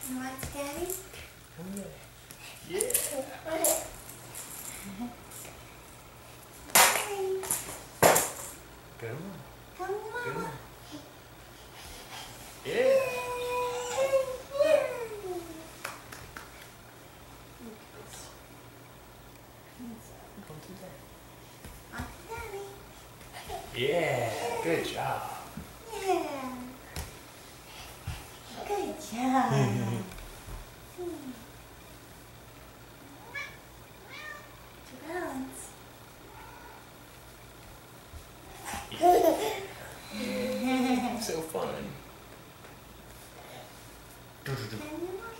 You want Daddy? Come here. Yeah. Good one. Come Good on. one. Yeah. Come to Daddy. Want Daddy? Yeah. Good job. Yeah. Good job. To balance. So fun. Can you